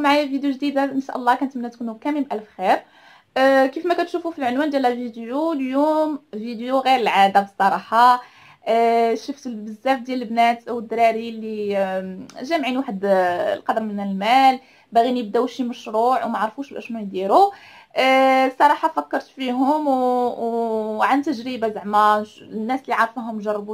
معايا فيديو جديده ان شاء الله. كنتمنى تكونوا كاملين بالف خير. كيف ما كتشوفوا في العنوان ديال الفيديو اليوم فيديو غير العاده بصراحه. شفت بزاف ديال البنات او الدراري اللي جامعين واحد القدر من المال، باغيين يبداو شي مشروع وما عرفوش شنو يديروا. صراحه فكرت فيهم وعن تجربه زعما الناس اللي عارفاهم جربوا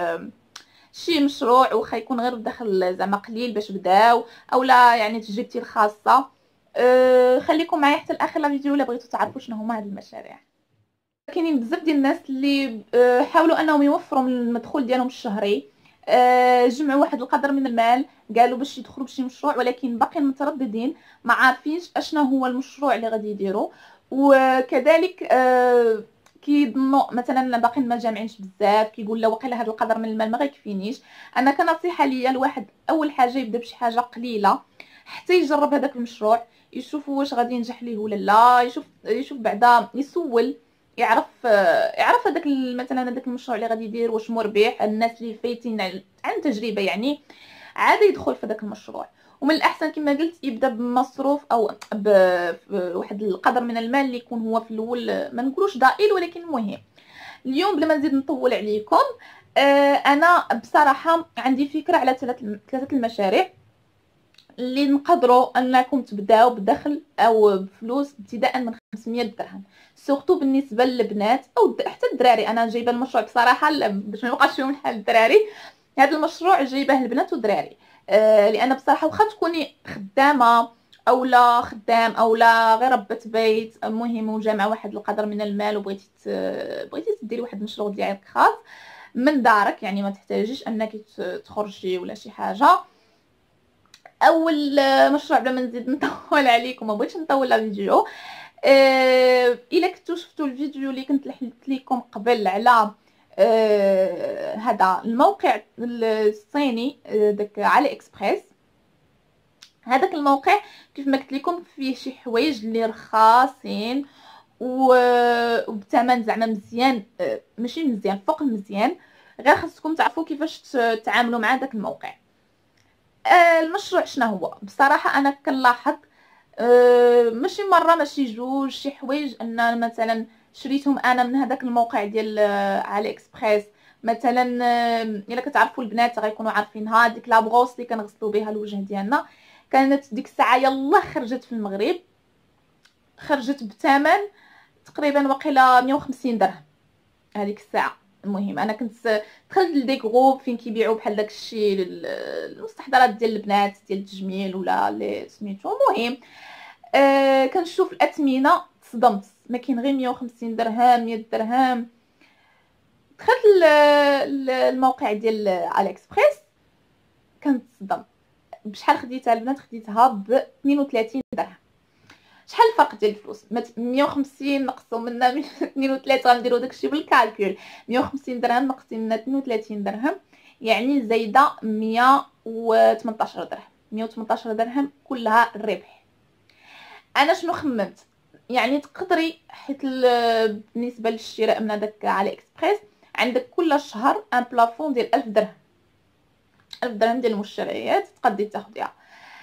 شي مشروع وخا يكون غير بدخل زعما قليل باش بداو، اولا يعني تجربتي الخاصه. خليكم معايا حتى لاخر الفيديو الا بغيتوا تعرفوا شنو هما هاد المشاريع. كاينين بزاف ديال الناس اللي حاولوا انهم يوفروا من المدخول ديالهم الشهري، جمعوا واحد القدر من المال قالوا باش يدخلوا بشي مشروع، ولكن باقيين مترددين ما عارفينش اشنو هو المشروع اللي غادي يديروا. وكذلك كيظنوا مثلا باقيين ما جامعينش بزاف، كيقول لا واقيلا هذا القدر من المال ما غيكفينيش. انا كنصيحه ليا الواحد اول حاجه يبدا بشي حاجه قليله حتى يجرب هذاك المشروع، يشوف واش غادي ينجح ليه ولا لا، يشوف بعدا يسول يعرف هذاك مثلا هذاك المشروع اللي غادي يدير واش مربح، الناس اللي فايتين عن تجربه يعني عاد يدخل في هذاك المشروع. ومن الاحسن كما قلت يبدا بمصروف او بواحد القدر من المال اللي يكون هو في الاول ما نقولوش ضئيل ولكن مهم. اليوم بلا ما نزيد نطول عليكم، انا بصراحه عندي فكره على ثلاثه المشاريع اللي نقدروا انكم تبداو بدخل او بفلوس ابتداء من 500 درهم، سورتو بالنسبه للبنات او حتى الدراري. انا جايبه المشروع بصراحه باش ما يبقاش فيهم الحال الدراري، هذا المشروع جايبه البنات والدراري. لان بصراحه واخا تكوني خدامه او لا خدام او لا غير ربة بيت، المهم وجامعه واحد القدر من المال بغيتي تديري واحد المشروع ديالك خاص من دارك، يعني ما تحتاجيش انك تخرجي ولا شي حاجه. اول مشروع بلا ما نزيد نطول عليكم، ما بغيتش نطول الفيديو. الا كنتو شفتوا الفيديو اللي كنت لحلت لكم قبل على هذا الموقع الصيني، داك علي اكسبريس، هذاك الموقع كيف ما قلت لكم فيه شي حوايج اللي رخاصين وبثمن زعما مزيان، ماشي مزيان فوق المزيان، غير خاصكم تعرفوا كيفاش تتعاملوا مع داك الموقع. المشروع شنو هو بصراحه؟ انا كنلاحظ ماشي مره ماشي جوج شي حوايج ان مثلا شريتهم انا من هذاك الموقع ديال علي اكسبريس. مثلا الا كتعرفوا البنات غيكونوا عارفينها، ديك لابغوس اللي كنغسلوا بها الوجه ديالنا، كانت ديك الساعه يلا خرجت في المغرب، خرجت بثمن تقريبا واقيلا 150 درهم هذيك الساعه. المهم انا كنت دخلت لدي جروب فين كيبيعوا بحال داك الشيء المستحضرات ديال البنات ديال التجميل ولا اللي سميتو. المهم كنشوف الاثمنه تصدمت، ما كاين غير 150 درهم 100 درهم. دخلت الموقع ديال علي اكسبريس كنتصدم بشحال خديتها البنات، خديتها ب 32 درهم. شحال الفرق ديال الفلوس؟ 150 نقصوا منها 32 غنديروا داكشي بالكالكول، 150 درهم نقصين منها 32 درهم يعني زايده 118 درهم. 118 درهم كلها الربح. انا شنو خممت؟ يعني تقدري حيت بالنسبه للشراء من هذاك علي اكسبريس عندك كل شهر ان بلافون ديال 1000 درهم، 1000 درهم ديال المشتريات تقدري تاخديها.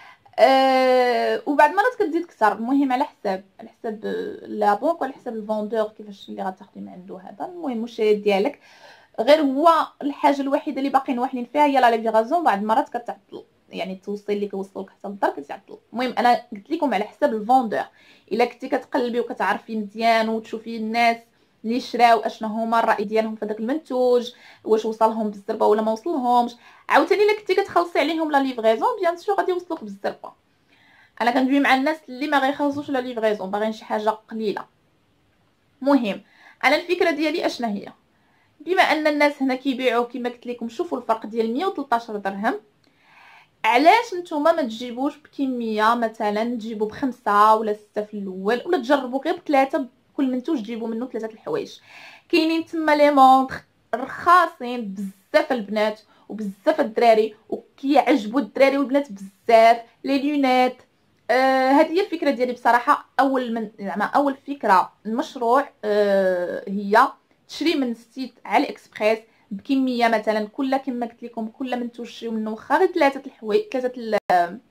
وبعد مرات كتزيد كثر. المهم على حساب لا بونك وعلى حساب الفوندور كيفاش اللي غتاخدي من عنده هذا. المهم المشتريات ديالك غير هو الحاجه الوحيده اللي باقيين واحدين فيها هي لا ليفيغازون، بعد مرات كتعطل يعني توصل لك يوصلوك حتى للدار كتعطل. المهم انا قلت لكم على حساب الفوندور، الا كنتي كتقلبي وكتعرفي مزيان وتشوفي الناس اللي شراو اشنو هما الراي ديالهم في داك المنتوج، واش وصلهم بالزربه ولا ما وصلهمش. عاوتاني الا كنتي كتخلصي عليهم لا ليفريزون بيان سور غادي يوصلوك بالزربه. انا كندوي مع الناس اللي ما غيخلصوش لا ليفريزون، باغيين شي حاجه قليله. مهم انا الفكره ديالي اشنا هي، بما ان الناس هنا كيبيعوا كما قلت لكم، شوفوا الفرق ديال 113 درهم، علاش نتوما ما تجيبوش بكميه؟ مثلا تجيبوا بخمسة ولا 6 في الاول، ولا تجربوا غير بثلاثه، كل منتوج تجيبوا منه 3 الحوايج. كاينين تما لي مونطر رخاصين بزاف البنات وبزاف الدراري، وكيعجبوا الدراري والبنات بزاف. لي لونيت هذه هي الفكره ديالي بصراحه. اول فكره المشروع هي تشري من السيت على اكسبريس بكميه، مثلا كل كما قلت لكم كل منتوج تشريو منه واخا غير 3 الحوايج 3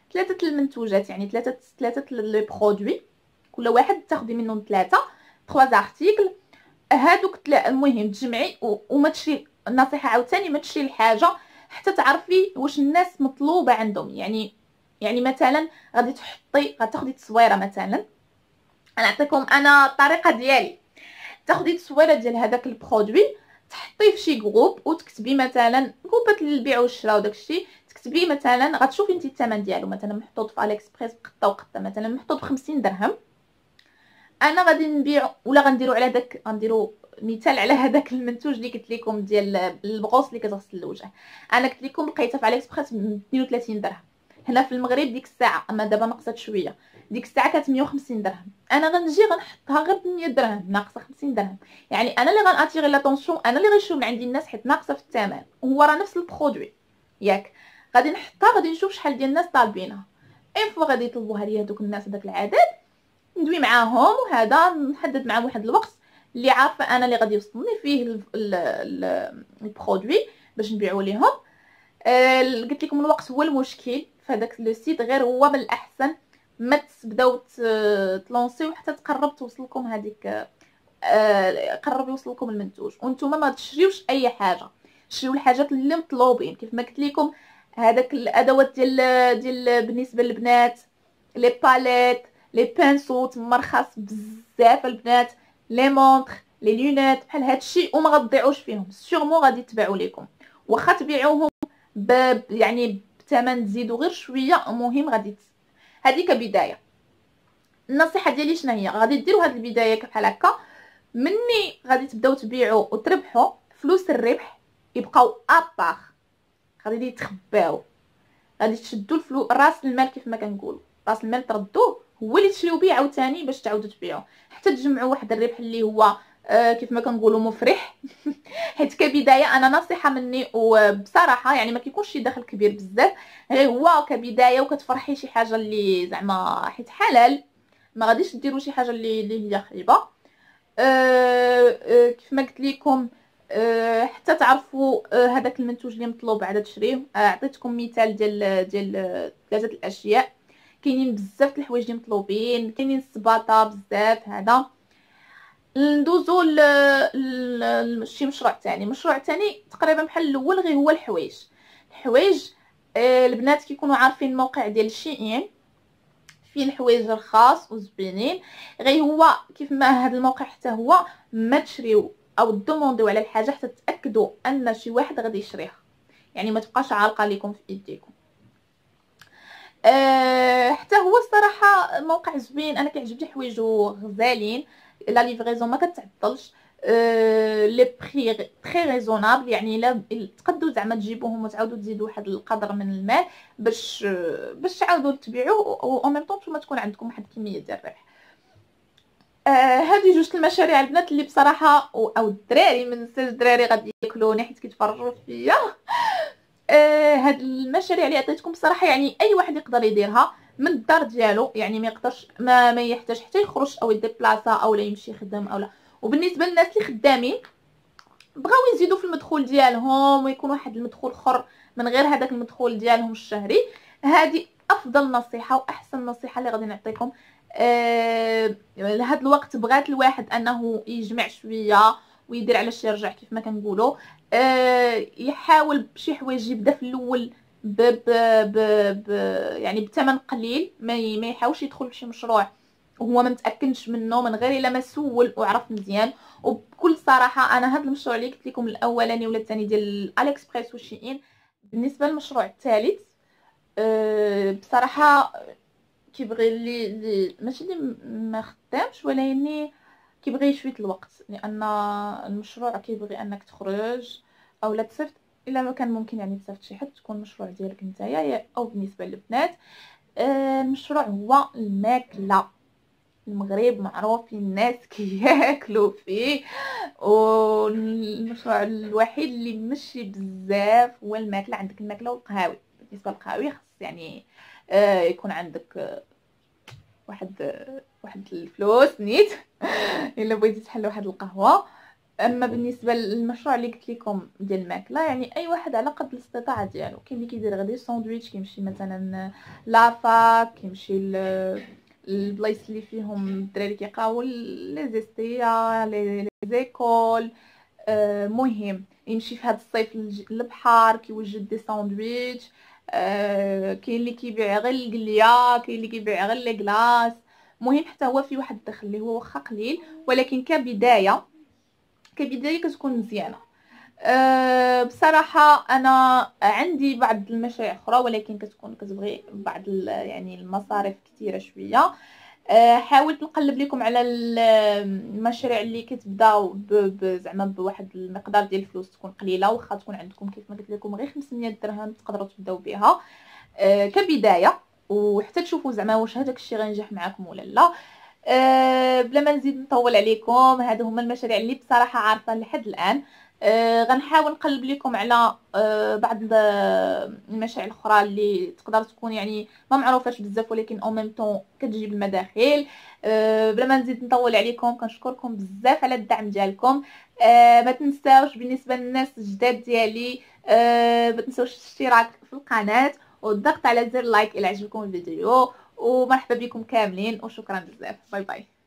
ثلاثه المنتوجات، يعني ثلاثه لي برودوي، كل واحد تاخدي منهم 3 زارتيكل هادوك. المهم تجمعي وما تشري. النصيحه عاوتاني ما تشري الحاجه حتى تعرفي واش الناس مطلوبه عندهم. يعني مثلا غتاخدي تصويره. مثلا انا نعطيكم انا الطريقه ديالي. تاخدي تصويره ديال هذاك البرودوي، تحطيه في شي جروب وتكتبي مثلا جروبات للبيع والشراء وداكشي. تكتبي مثلا غتشوفي انت الثمن ديالو، مثلا محطوط في اليكسبريس بقطه وقطه، مثلا محطوط ب 50 درهم. انا غادي نبيع ولا غنديرو على داك، غنديرو مثال على هذاك المنتوج اللي قلت لكم ديال البغوص اللي كتغسل الوجه. انا قلت لكم لقيتها في اكسبريس ب 32 درهم. هنا في المغرب ديك الساعه، اما دابا نقصت شويه، ديك الساعه كانت 150 درهم. انا غنجي غنحطها غير ب 100 درهم، ناقصه 50 درهم. يعني انا اللي غناتيغي لاتونسيون، انا اللي غيشوف من عندي الناس حيت ناقصه في الثمن، وهو راه نفس البرودوي ياك. غادي نحطها، غادي نشوف شحال ديال الناس طالبينها. اين فوا غادي يطلبوها ليا هذوك الناس، هذاك العدد، ندوي معاهم، وهذا نحدد معاهم واحد الوقت اللي عارفه انا اللي غادي يوصلني فيه البرودوي باش نبيعو ليهم. قلت لكم الوقت هو المشكل في هذاك لو سيت، غير هو من الاحسن ما تبداو تلونسيو حتى تقرب توصل لكم هذيك، قرب يوصل لكم المنتوج. وانتم ما تشريوش اي حاجه، شريو الحاجات اللي مطلوبين. كيف ما قلت لكم هذاك الادوات ديال بالنسبه للبنات، لي باليت، لي بانسو تما رخاص بزاف البنات، لي مونطر، لي لونيت، بحال هادشي وما غتضيعوش فيهم. سيغمون غادي يتباعوا لكم، واخا تبيعوهم يعني بثمن تزيدوا غير شويه، المهم غادي هذه كبدايه. النصيحه ديالي شنو هي؟ غادي ديروا هاد البدايه بحال هكا، مني غادي تبداو تبيعوا وتربحوا فلوس الربح يبقاو ابار، غادي يتخباو. غادي تشدوا راس المال كيف ما كنقولوا، راس المال تردوه هو اللي تشريو بيه عاوتاني باش تعاودوا تبيعوا، حتى تجمعوا واحد الربح اللي هو كيف ما كنقولوا مفرح. حيت كبدايه انا نصيحه مني، وبصراحه يعني ما كيكونش شي دخل كبير بزاف، غير هو كبدايه وكتفرحي شي حاجه اللي زعما حيت حلال. ما غاديش ديروا شي حاجه اللي هي خايبه. كيف ما قلت لكم، حتى تعرفوا هذاك المنتوج اللي مطلوب عاد تشريه. عطيتكم مثال ديال 3 الاشياء. كاينين بزاف د الحوايج اللي مطلوبين، كاينين السباطه بزاف. هذا ندوزو لشي مشروع ثاني. مشروع ثاني تقريبا بحال الاول، غير هو الحوايج. البنات كيكونوا عارفين الموقع ديال شيئين، فيه الحوايج رخاص وزوينين. غير هو كيف ما هذا الموقع حتى هو ما تشريو او دومونديو على الحاجه حتى تاكدوا ان شي واحد غادي يشريها، يعني ما تبقاش عالقه لكم في ايديكم. حتى هو الصراحه موقع زوين، انا كيعجبني حوايجو غزالين، لا ليفريزون ما كتعطلش، لي بري تري ريزونابل. يعني لا تقدروا زعما تجيبوهم وتعاودوا تزيدوا واحد القدر من المال باش تعاودوا تبيعوا، او ميم طون نتوما تكون عندكم واحد الكميه ديال الربح. هذه جوج المشاريع البنات اللي بصراحه، او الدراري، من ننساش الدراري غادي ياكلوني حيت كيتفرجوا فيا. هاد المشاريع اللي عطيتكم بصراحه يعني اي واحد يقدر يديرها من الدار ديالو، يعني ما يقدرش ما يحتاج حتى يخرج او يديبلاصا او لا يمشي يخدم او لا. وبالنسبه للناس اللي خدامين بغاو يزيدوا في المدخول ديالهم ويكون واحد المدخول اخر من غير هذاك المدخول ديالهم الشهري، هذه افضل نصيحه واحسن نصيحه اللي غادي نعطيكم. لهذا الوقت بغات الواحد انه يجمع شويه ويدير على شي رجع كيف ما كنقولوا. يحاول بشي حوايج يبدا في الاول ب ب ب ب يعني بثمن قليل، ما يحاولش يدخل في شي مشروع وهو ما متاكدش منه من غير الا ما سول وعرف مزيان. وبكل صراحه انا هذا المشروع اللي قلت لكم الاولاني ولا الثاني ديال اليكسبريس وشيئين، بالنسبه للمشروع الثالث بصراحه كيبغي اللي ماشي اللي ما خدامش، ولكن كيبغي شويه الوقت، لان المشروع كيبغي انك تخرج او لا تصيفط. الا ما كان ممكن يعني تصيفط شي حد تكون مشروع ديالك نتايا، او بالنسبه للبنات المشروع هو الماكله. المغرب معروف الناس كياكلوا فيه، والمشروع الوحيد اللي مشي بزاف هو الماكله. عندك الماكله والقهاوي. بالنسبه للقهاوي خص يعني يكون عندك واحد الفلوس نيت الا بغيتي تحل واحد القهوه. اما بالنسبه للمشروع اللي قلت لكم ديال الماكله، يعني اي واحد على قد الاستطاعه ديالو. كاين اللي كيدير غير ساندويتش، كيمشي مثلا لافاك، كيمشي البلايص اللي فيهم الدراري كيقراو، لي زيستيا، لي زيكول. مهم يمشي في هذا الصيف للبحر كيوجد دي ساندويتش. كاين اللي كيبيع غير القليه، كاين اللي كيبيع غير لي كلاص. مهم حتى هو في واحد الدخل اللي هو واخا قليل، ولكن كبدايه كتكون مزيانه. بصراحه انا عندي بعض المشاريع اخرى، ولكن كتبغي بعض يعني المصاريف كثيره شويه. حاولت نقلب لكم على المشاريع اللي كتبداو زعما بواحد المقدار ديال الفلوس تكون قليله، واخا تكون عندكم كيف ما قلت لكم غير 500 درهم تقدروا تبداو بها كبدايه، وحتى تشوفوا زعما واش هذاك الشيء غينجح معكم ولا لا. بلا ما نزيد نطول عليكم، هادو هما المشاريع اللي بصراحه عارفه لحد الان. غنحاول نقلب لكم على بعض المشاريع الاخرى اللي تقدر تكون يعني ما معروفاش بزاف، ولكن او ميم طون كتجيب المداخيل. بلا ما نزيد نطول عليكم، كنشكركم بزاف على الدعم ديالكم. ما تنساوش بالنسبه للناس الجداد ديالي، ما تنساوش الاشتراك في القناه والضغط على زر لايك الى عجبكم الفيديو. ومرحبا بكم كاملين، وشكرا بزاف. باي باي.